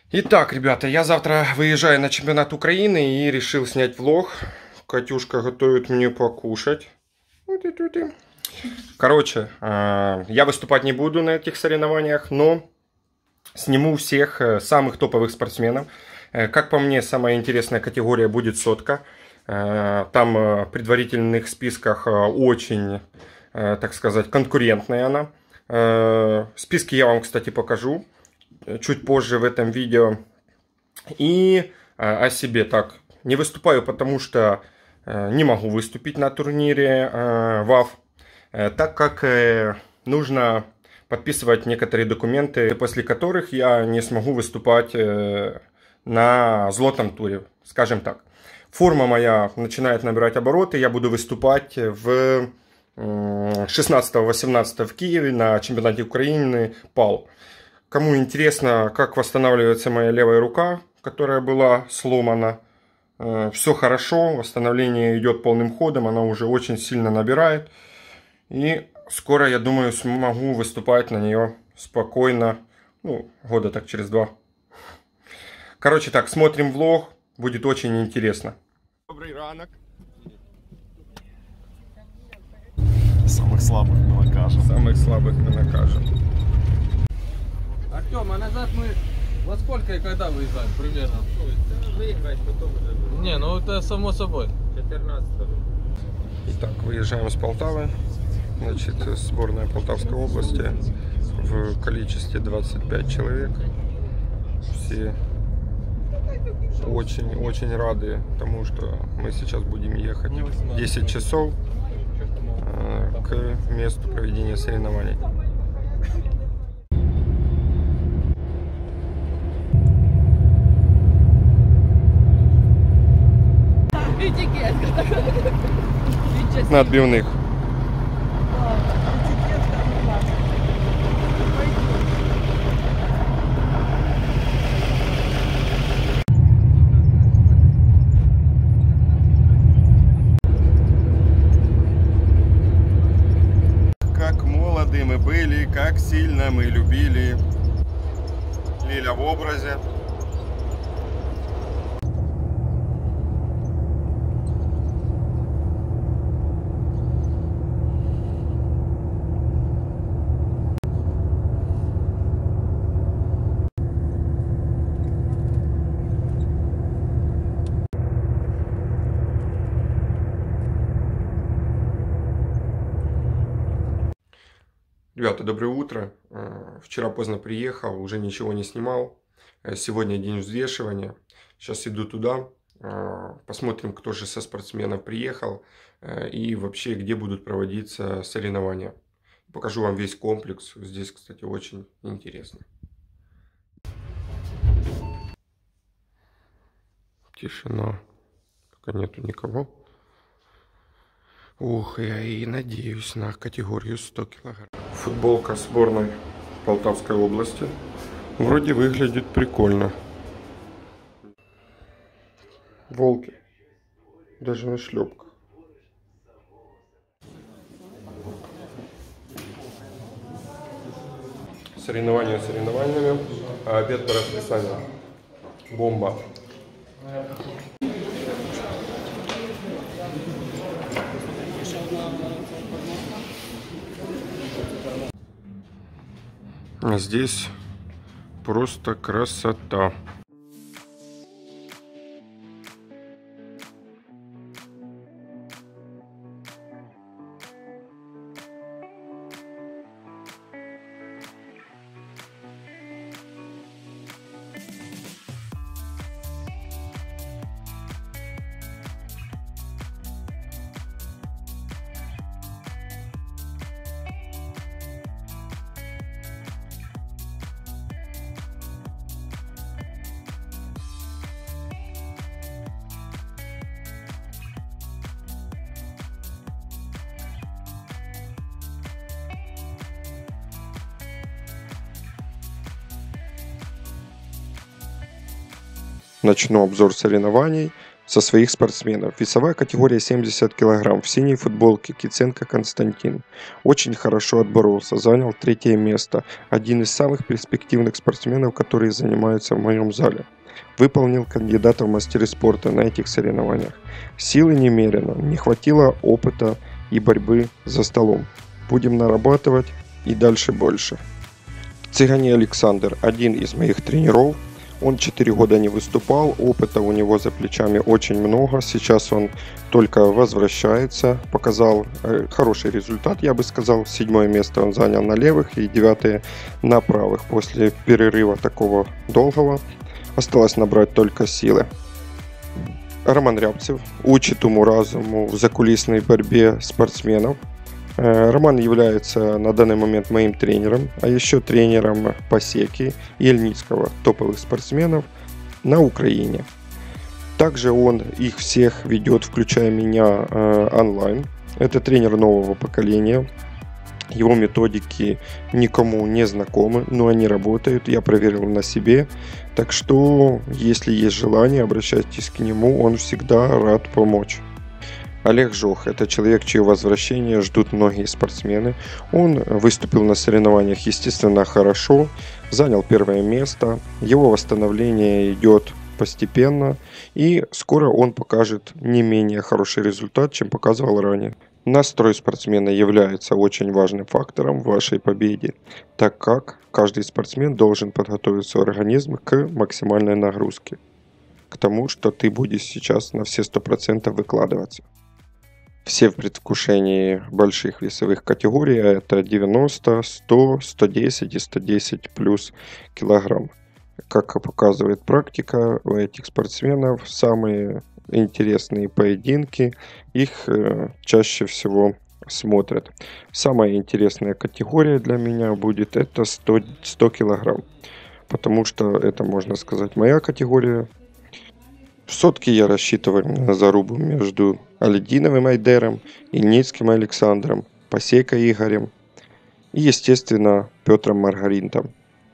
Итак, ребята, я завтра выезжаю на чемпионат Украины и решил снять влог. Катюшка готовит мне покушать. Короче, я выступать не буду на этих соревнованиях, но сниму всех самых топовых спортсменов. Как по мне, самая интересная категория будет сотка. Там в предварительных списках очень, так сказать, конкурентная она. Списки я вам, кстати, покажу чуть позже в этом видео. И о себе так. Не выступаю, потому что не могу выступить на турнире ВАФ, так как нужно подписывать некоторые документы, после которых я не смогу выступать на злотном туре, скажем так. Форма моя начинает набирать обороты, я буду выступать в 16-18 в Киеве на чемпионате Украины ПАЛ. Кому интересно, как восстанавливается моя левая рука, которая была сломана, все хорошо, восстановление идет полным ходом, она уже очень сильно набирает. И скоро, я думаю, смогу выступать на нее спокойно, ну, года так через 2. Короче так, смотрим влог, будет очень интересно. Добрый ранок. Самых слабых мы накажем. Самых слабых мы накажем. Артем, а назад мы во сколько и когда выезжаем примерно? Выиграть потом уже. Не, ну это само собой. 14-го. Итак, выезжаем с Полтавы. Значит, сборная Полтавской области в количестве 25 человек. Все очень рады тому, что мы сейчас будем ехать 10 часов к месту проведения соревнований. На отбивных. Как молоды мы были, как сильно мы любили. Лиля в образе. Ребята, доброе утро. Вчера поздно приехал, уже ничего не снимал. Сегодня день взвешивания. Сейчас иду туда. Посмотрим, кто же со спортсменов приехал. И вообще, где будут проводиться соревнования. Покажу вам весь комплекс. Здесь, кстати, очень интересно. Тишина. Пока нету никого. Ух, я и надеюсь на категорию 100 килограмм. Футболка сборной Полтавской области. Вроде выглядит прикольно. Волки. Даже на шлепках. Соревнования соревнованиями, а обед по расписанию. Бомба. А здесь просто красота. Начну обзор соревнований. со своих спортсменов. Весовая категория 70 кг. В синей футболке Киценко Константин. Очень хорошо отборолся, занял 3-е место. Один из самых перспективных спортсменов, которые занимаются в моем зале. Выполнил кандидата в мастеры спорта на этих соревнованиях. Силы немерено, не хватило опыта и борьбы за столом. Будем нарабатывать и дальше больше. Цыгане Александр, один из моих тренеров. Он 4 года не выступал, опыта у него за плечами очень много. Сейчас он только возвращается, показал хороший результат, я бы сказал. 7-е место он занял на левых и 9-е на правых. После перерыва такого долгого осталось набрать только силы. Роман Рябцев учит уму-разуму в закулисной борьбе спортсменов. Роман является на данный момент моим тренером, а еще тренером Пасеки и Ельницкого, топовых спортсменов на Украине. Также он их всех ведет, включая меня, онлайн. Это тренер нового поколения. Его методики никому не знакомы, но они работают, я проверил на себе. Так что, если есть желание, обращайтесь к нему, он всегда рад помочь. Олег Жох – это человек, чье возвращение ждут многие спортсмены. Он выступил на соревнованиях, естественно, хорошо, занял 1-е место. Его восстановление идет постепенно, и скоро он покажет не менее хороший результат, чем показывал ранее. Настрой спортсмена является очень важным фактором в вашей победе, так как каждый спортсмен должен подготовить свой организм к максимальной нагрузке, к тому, что ты будешь сейчас на все 100% выкладываться. Все в предвкушении больших весовых категорий, а это 90, 100, 110 и 110 плюс килограмм. Как показывает практика, у этих спортсменов самые интересные поединки, их чаще всего смотрят. Самая интересная категория для меня будет это 100 килограмм, потому что это, можно сказать, моя категория. В сотке я рассчитываю на зарубу между Алединовым Айдером, Ильницким Александром, Пасекой Игорем и, естественно, Петром Маргаринтом.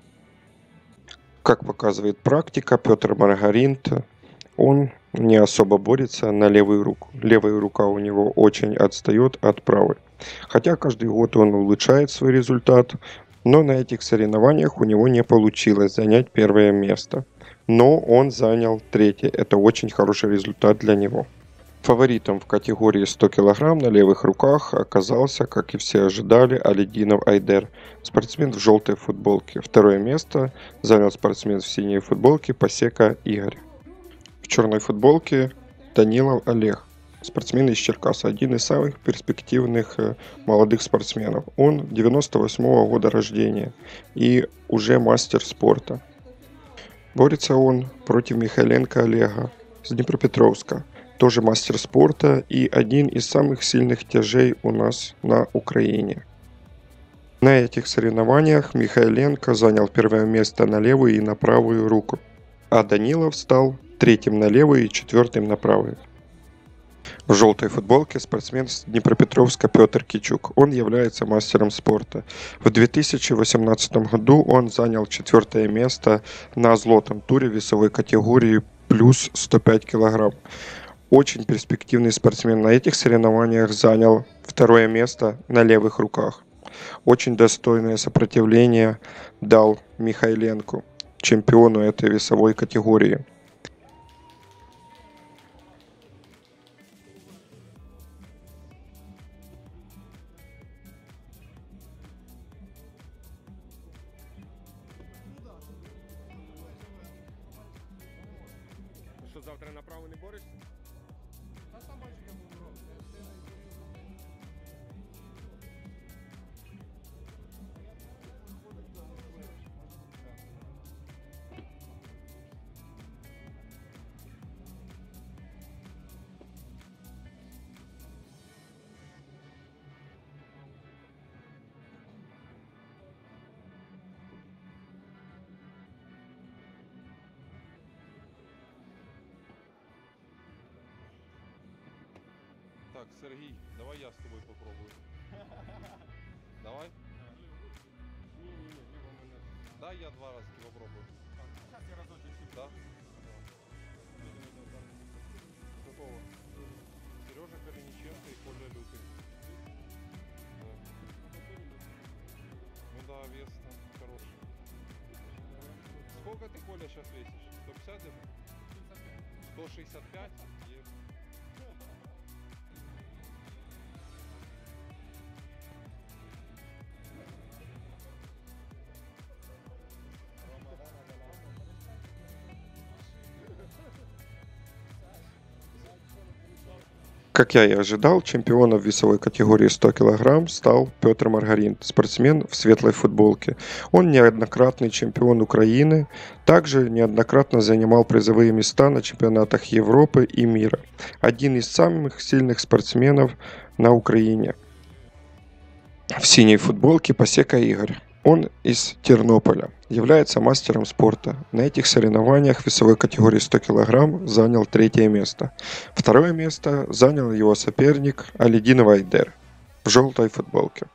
Как показывает практика, Петр Маргаринт, он не особо борется на левую руку. Левая рука у него очень отстает от правой. Хотя каждый год он улучшает свой результат, но на этих соревнованиях у него не получилось занять 1-е место. Но он занял 3-е. Это очень хороший результат для него. Фаворитом в категории 100 кг на левых руках оказался, как и все ожидали, Алединов Айдер, спортсмен в желтой футболке. 2-е место занял спортсмен в синей футболке Пасека Игорь. В черной футболке Данилов Олег, спортсмен из Черкаса, один из самых перспективных молодых спортсменов. Он 98-го года рождения и уже мастер спорта. Борется он против Михайленко Олега с Днепропетровска, тоже мастер спорта и один из самых сильных тяжей у нас на Украине. На этих соревнованиях Михайленко занял 1-е место на левую и на правую руку, а Данилов стал 3-м на левую и 4-м на правую. В желтой футболке спортсмен с Днепропетровска Петр Кичук. Он является мастером спорта. В 2018 году он занял 4-е место на злотом туре весовой категории плюс 105 кг. Очень перспективный спортсмен. На этих соревнованиях занял 2-е место на левых руках. Очень достойное сопротивление дал Михайленку, чемпиону этой весовой категории. Що завтра направо не борешся? Так, Сергей, давай я с тобой попробую. Давай? Да, я 2 раза попробую. Да? Сколько ты, Коля, сейчас весишь? 150 где-то? 165? Как я и ожидал, чемпионом в весовой категории 100 кг стал Петр Маргарин, спортсмен в светлой футболке. Он неоднократный чемпион Украины, также неоднократно занимал призовые места на чемпионатах Европы и мира. Один из самых сильных спортсменов на Украине. В синей футболке Пасека Игорь. Он из Тернополя, является мастером спорта. На этих соревнованиях в весовой категории 100 кг занял 3 место. 2 место занял его соперник Алидин Вайдер в желтой футболке.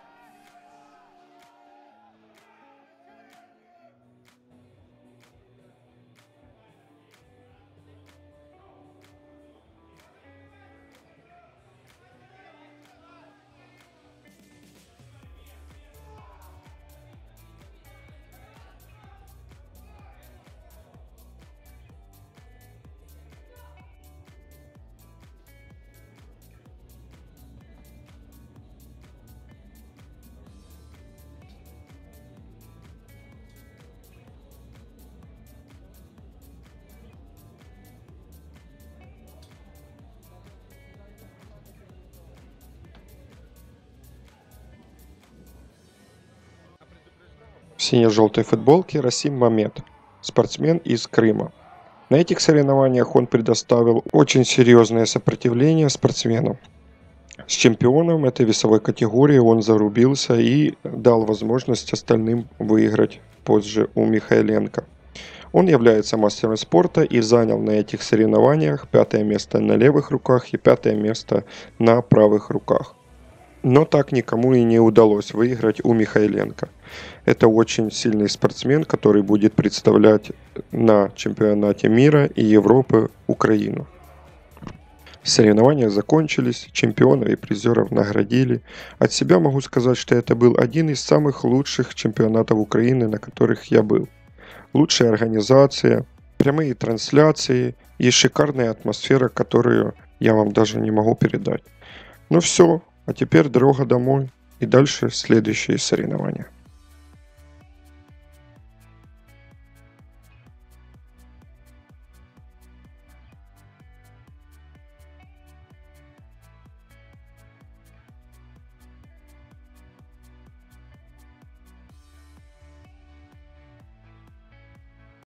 В сине-желтой футболке Расим Мамед, спортсмен из Крыма. На этих соревнованиях он предоставил очень серьезное сопротивление спортсменам. С чемпионом этой весовой категории он зарубился и дал возможность остальным выиграть позже у Михайленко. Он является мастером спорта и занял на этих соревнованиях 5 место на левых руках и 5 место на правых руках. Но так никому и не удалось выиграть у Михайленко. Это очень сильный спортсмен, который будет представлять на чемпионате мира и Европы Украину. Соревнования закончились, чемпионов и призеров наградили. От себя могу сказать, что это был один из самых лучших чемпионатов Украины, на которых я был. Лучшая организация, прямые трансляции и шикарная атмосфера, которую я вам даже не могу передать. Ну все. А теперь дорога домой и дальше следующие соревнования.